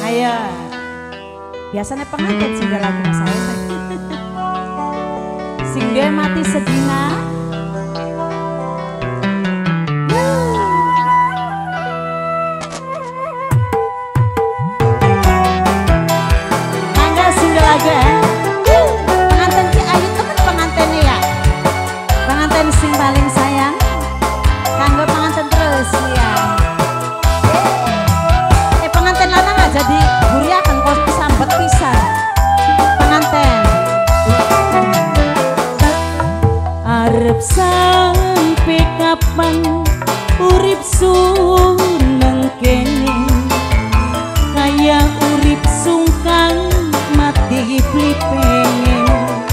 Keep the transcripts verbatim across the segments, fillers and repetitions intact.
Ayo. Biasanya pengantin sing lagu saya. Sing dia mati sedina. Mangga sing lagu ya. Pengantin ki ayu temen pengantinnya ya. Pengantin sing paling sayang. Kanggo pengantin terus ya. Eh pengantin lanang aja jadi buriakan kos sambet pisan. Pengantin arep sampai kapan urip suneng kene kaya urip sungkan mati beli pengen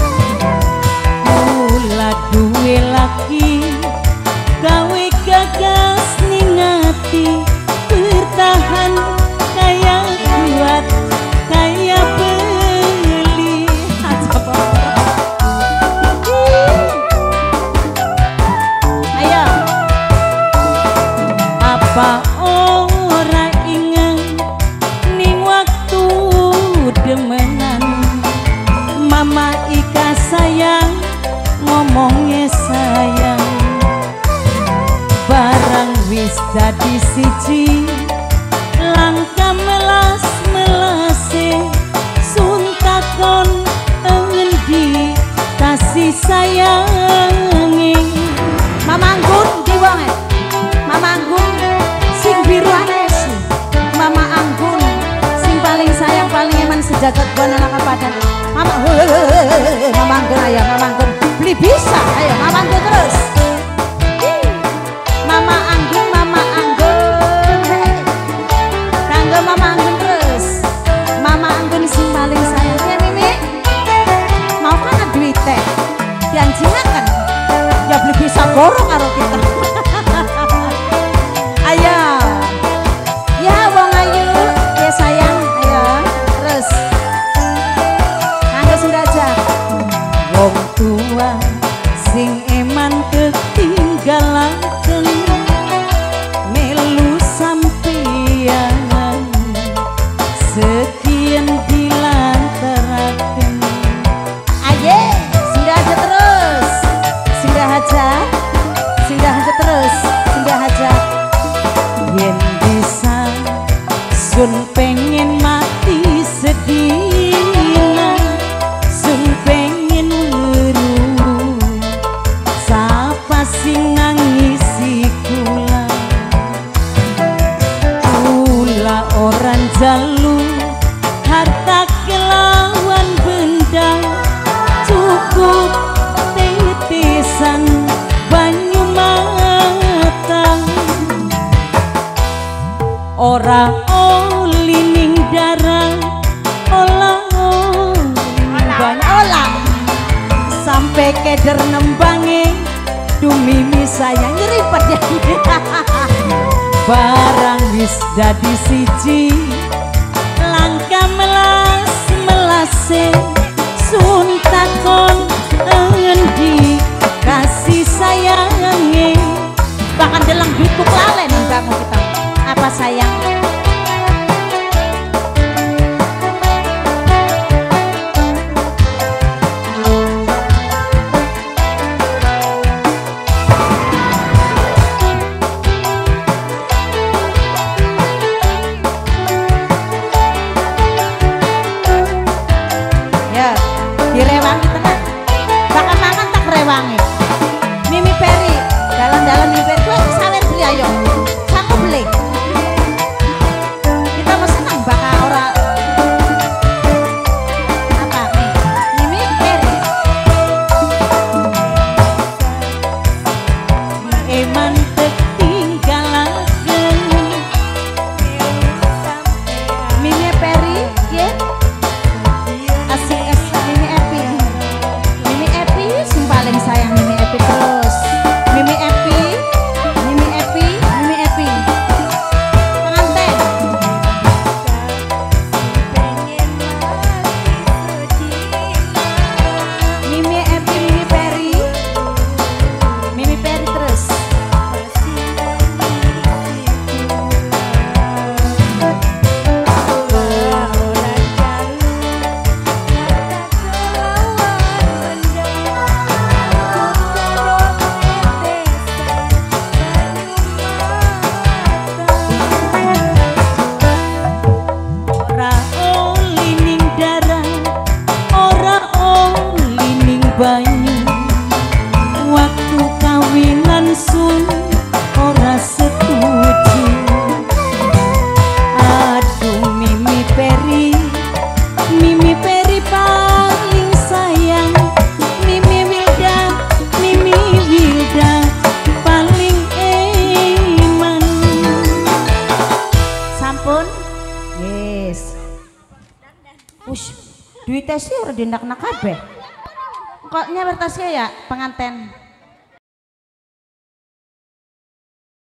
mula duwe laki gawe gagas ning ati bertahan kaya kuat kaya beli aja ayo apa ora inget ning waktu demenan mama ika sayang ngomongnya sayang barang wis dadi siji langkah melas melase suntakon endi kasih sayangi Mama Anggun di wonge Mama Anggun sing biru anes Mama Anggun sing paling sayang paling eman sejagat buana laka padan Mama Mama Anggun ayo Mama Anggun beli bisa ayo Mama Anggun terus Mama Anggun Mama Anggun kanggo Mama Anggun terus Mama Anggun sing paling sayang ya Mimi mau kan duit teh dianjingakan ya beli bisa borong karo kita ayo ya wong ayu ya sayang ayo terus kanggo sudah aja wong tua sing eman ketinggalan melu sampeyan sekian dilantaraken aye singgah aja terus singgah aja singgah aja terus singgah aja yen bisa sun pengen mati sedina sun pengen weruh sapa sing nangisi kula kula orang jalu harta kelawan benda cukup titisan banyu mata ora oli ning darah olah oli banyak olah sampai keder nembange dumimi sayang nyeripet ya barang wis dadi siji langkah melas melase suntakon endi kasih sayange bahkan dalam duitku lalen kamu kita apa sayang direwangi tenan bakal mangan tak rewangi Mimi Peri dalam-dalam Mimi Peri gue sawer beli ayo sanggup beli duitnya sih udah dindak nak kabeh kok nyawer tasnya ya penganten